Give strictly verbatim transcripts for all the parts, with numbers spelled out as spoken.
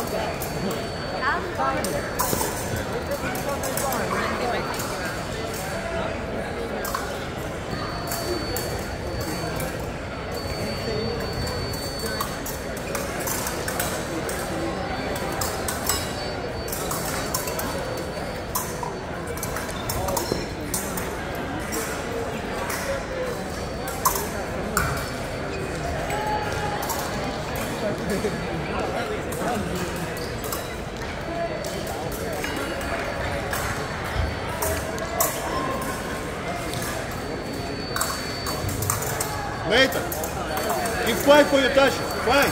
Later. Keep five for your touches. Five.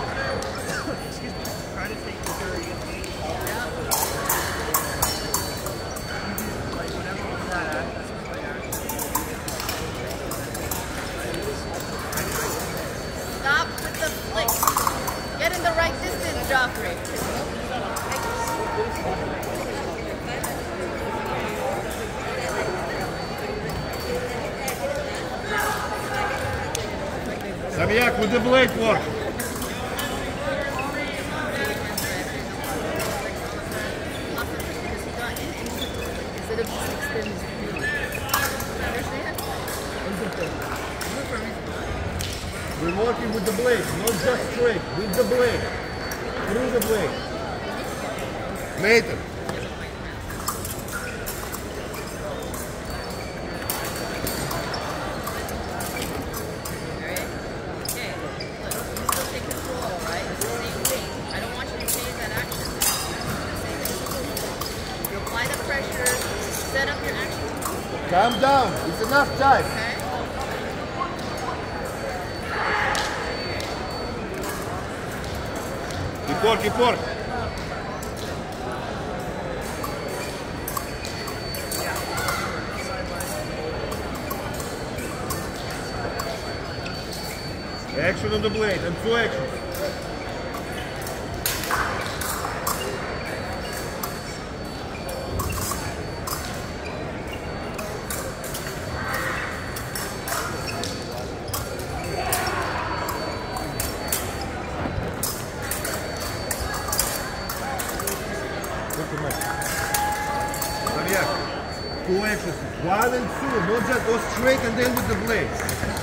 Stop with the flicks. Get in the right distance, Joffrey. Samyak with the blade work. We're working with the blade, not just straight, with the blade, through the blade. Later. Set up your action. Calm down. It's enough time. Okay. Keep work, keep work. Action on the blade and two actions. Two actions, one and two, not just go straight and then with the blades.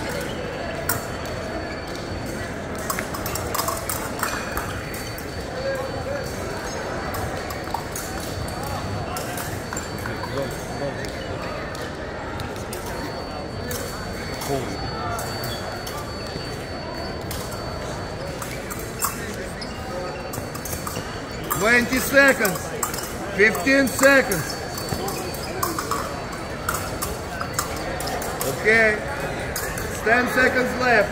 Twenty seconds, fifteen seconds. Okay, it's ten seconds left.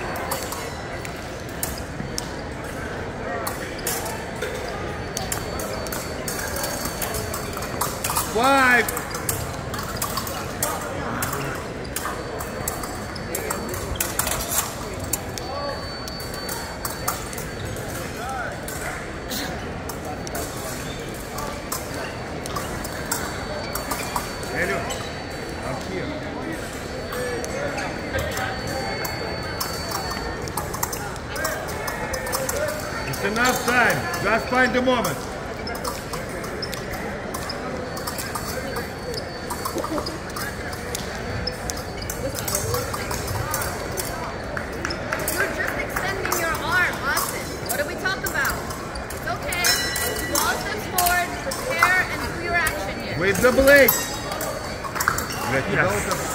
Five. Hello, up here. It's enough time. Just find the moment. You're just extending your arm, Austin. What do we talk about? It's okay. Ball steps forward, prepare, and do your action here. With the blade. Yes.